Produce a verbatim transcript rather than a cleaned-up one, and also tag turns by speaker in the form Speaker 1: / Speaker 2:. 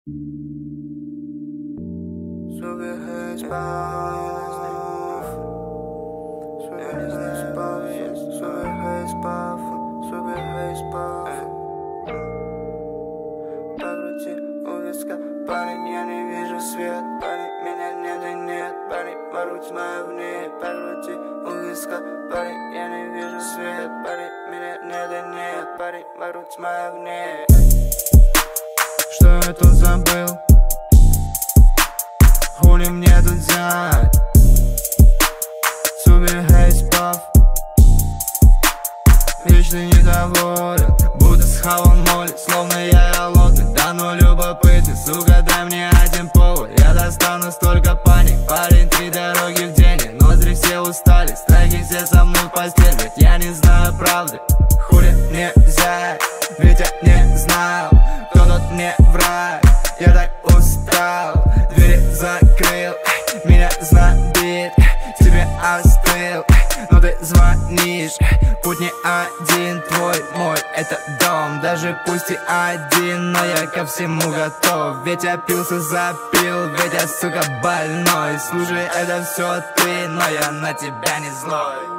Speaker 1: Сука, хай спав, сука, не спав, сука, хай спав, сука, хай спав. Покрути у виска, парень, я не вижу свет, парень, меня нет и нет, парень, воруй моя вне. Покрути у виска, парень, я не вижу свет, парень, меня нет и нет, парень, воруй моя вне. Что я тут забыл? Хули мне тут взять? Супер хейспав, вечно недоволен, будто схавал молит, словно я голодный. Да ну любопытный, сука, дай мне один повод, я достану столько паник. Парень, три дороги в день, ноздри все устали, страхи все со мной в постель, ведь я не знаю правды. Хули мне взять, ведь я не знал, кто тут мне враг. Я так устал, двери закрыл, меня знобит, тебе остыл, но ты звонишь. Путь не один, твой, мой, это дом. Даже пусть и один, но я ко всему готов. Ведь я пился, запил, ведь я, сука, больной. Слушай, это все ты, но я на тебя не злой.